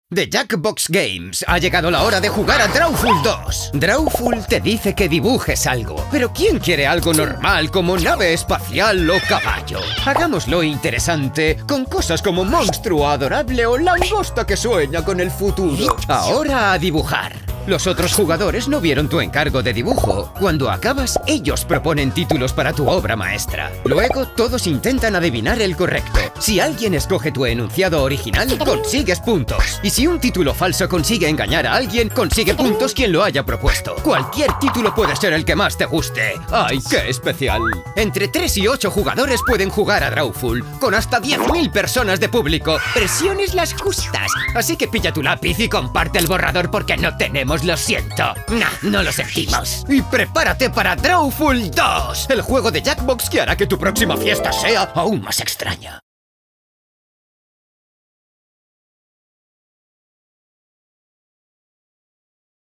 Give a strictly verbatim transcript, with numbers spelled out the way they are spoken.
De Jackbox Games ha llegado la hora de jugar a Drawful dos. Drawful te dice que dibujes algo, pero ¿quién quiere algo normal como nave espacial o caballo? Hagámoslo interesante con cosas como monstruo adorable o langosta que sueña con el futuro. Ahora a dibujar. Los otros jugadores no vieron tu encargo de dibujo. Cuando acabas, ellos proponen títulos para tu obra maestra. Luego, todos intentan adivinar el correcto. Si alguien escoge tu enunciado original, consigues puntos. Y si un título falso consigue engañar a alguien, consigue puntos quien lo haya propuesto. Cualquier título puede ser el que más te guste. ¡Ay, qué especial! Entre tres y ocho jugadores pueden jugar a Drawful, con hasta diez mil personas de público. Presiones las justas. Así que pilla tu lápiz y comparte el borrador porque no tenemos. Lo siento. Nah, no lo sentimos. Y prepárate para Drawful dos, el juego de Jackbox que hará que tu próxima fiesta sea aún más extraña.